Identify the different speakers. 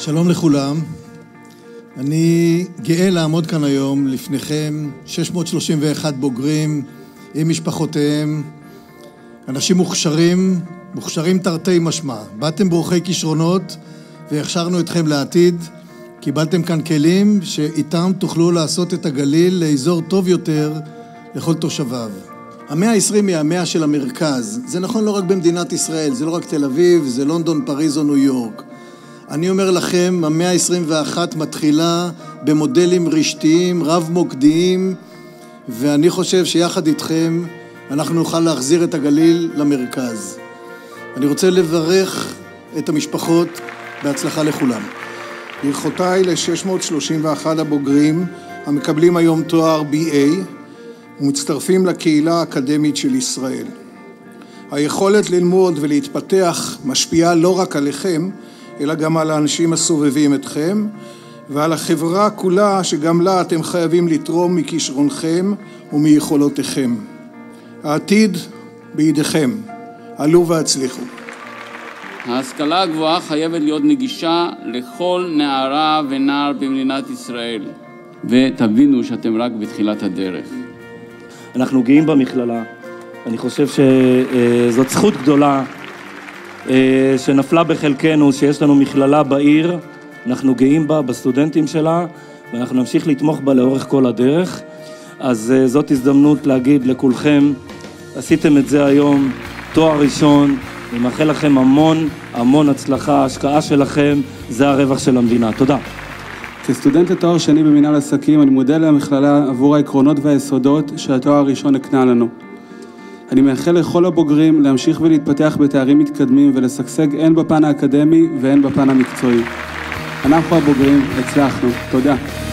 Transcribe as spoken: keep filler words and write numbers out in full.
Speaker 1: שלום לכולם, אני גאה לעמוד כאן היום לפניכם, שש מאות שלושים ואחת בוגרים עם משפחותיהם, אנשים מוכשרים, מוכשרים תרתי משמע. באתם באורחי כישרונות והכשרנו אתכם לעתיד, קיבלתם כאן כלים שאיתם תוכלו לעשות את הגליל לאזור טוב יותר לכל תושביו. המאה ה-עשרים היא המאה של המרכז, זה נכון לא רק במדינת ישראל, זה לא רק תל אביב, זה לונדון, פריז או ניו יורק. אני אומר לכם, המאה ה-עשרים ואחת מתחילה במודלים רשתיים, רב מוקדיים, ואני חושב שיחד איתכם אנחנו נוכל להחזיר את הגליל למרכז. אני רוצה לברך את המשפחות, בהצלחה לכולם.
Speaker 2: ברכותיי ל-שש מאות שלושים ואחת הבוגרים המקבלים היום תואר בי איי ומצטרפים לקהילה האקדמית של ישראל. היכולת ללמוד ולהתפתח משפיעה לא רק עליכם, אלא גם על האנשים הסובבים אתכם, ועל החברה כולה שגם לה אתם חייבים לתרום מכישרונכם ומיכולותיכם. העתיד בידיכם, עלו והצליחו.
Speaker 3: ההשכלה הגבוהה חייבת להיות נגישה לכל נערה ונער במדינת ישראל, ותבינו שאתם רק בתחילת הדרך.
Speaker 4: אנחנו גאים במכללה, אני חושב שזאת זכות גדולה שנפלה בחלקנו, שיש לנו מכללה בעיר, אנחנו גאים בה, בסטודנטים שלה, ואנחנו נמשיך לתמוך בה לאורך כל הדרך. אז זאת הזדמנות להגיד לכולכם, עשיתם את זה היום, תואר ראשון, אני מאחל לכם המון המון הצלחה, ההשקעה שלכם, זה הרווח של המדינה. תודה.
Speaker 5: כסטודנט לתואר שני במנהל עסקים, אני מודה למכללה עבור העקרונות והיסודות שהתואר הראשון הקנה לנו. אני מאחל לכל הבוגרים להמשיך ולהתפתח בתארים מתקדמים ולשגשג הן בפן האקדמי והן בפן המקצועי. אנחנו הבוגרים הצלחנו. תודה.